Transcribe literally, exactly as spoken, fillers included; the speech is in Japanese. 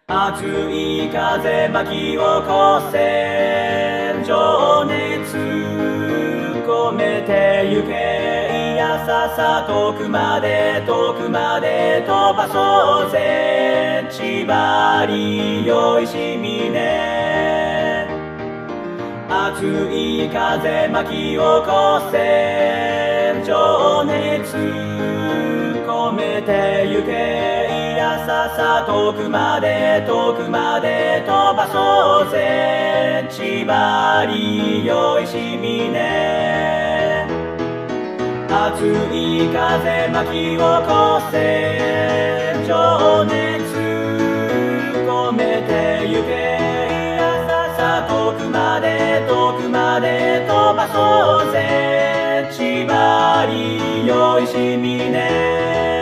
熱い風巻き起こせ情熱込めてゆけいやささ遠くまで遠くまで飛ばそうぜ千葉りよいしみね熱い風巻き起こせ情熱込めてゆけいやささ遠くまで遠くまで飛ばそうぜ千葉りよいしみね熱い風巻き起こせ情熱込めてゆけいやささ遠くまで遠くまで飛ばそうぜ千葉りよいしみね